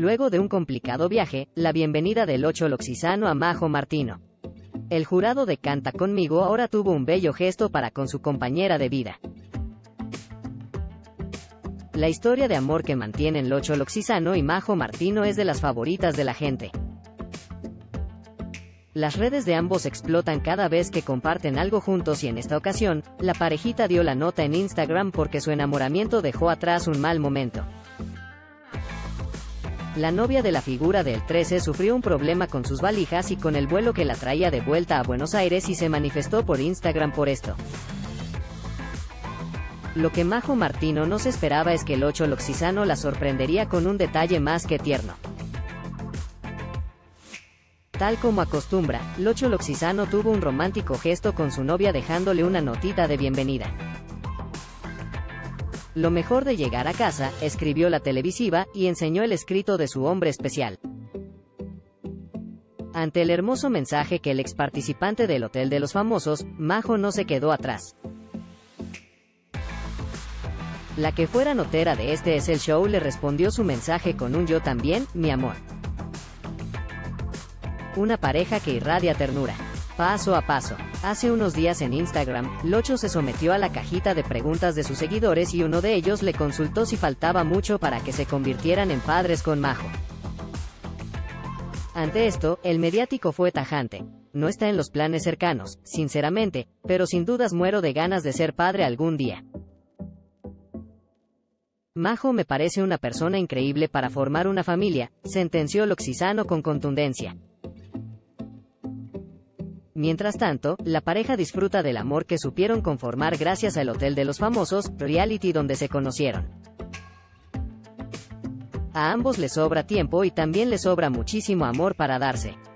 Luego de un complicado viaje, la bienvenida del Ocho Loxisano a Majo Martino. El jurado de Canta Conmigo ahora tuvo un bello gesto para con su compañera de vida. La historia de amor que mantienen Locho Loxisano y Majo Martino es de las favoritas de la gente. Las redes de ambos explotan cada vez que comparten algo juntos y en esta ocasión, la parejita dio la nota en Instagram porque su enamoramiento dejó atrás un mal momento. La novia de la figura del 13 sufrió un problema con sus valijas y con el vuelo que la traía de vuelta a Buenos Aires y se manifestó por Instagram por esto. Lo que Majo Martino no se esperaba es que el Ocho Loxisano la sorprendería con un detalle más que tierno. Tal como acostumbra, Locho Loxisano tuvo un romántico gesto con su novia dejándole una notita de bienvenida. Lo mejor de llegar a casa, escribió la televisiva, y enseñó el escrito de su hombre especial. Ante el hermoso mensaje que el exparticipante del Hotel de los Famosos, Majo no se quedó atrás. La que fuera notera de Este es el show le respondió su mensaje con un yo también, mi amor. Una pareja que irradia ternura. Paso a paso. Hace unos días en Instagram, Locho se sometió a la cajita de preguntas de sus seguidores y uno de ellos le consultó si faltaba mucho para que se convirtieran en padres con Majo. Ante esto, el mediático fue tajante. No está en los planes cercanos, sinceramente, pero sin dudas muero de ganas de ser padre algún día. Majo me parece una persona increíble para formar una familia, sentenció Loxisano con contundencia. Mientras tanto, la pareja disfruta del amor que supieron conformar gracias al Hotel de los Famosos, reality donde se conocieron. A ambos les sobra tiempo y también les sobra muchísimo amor para darse.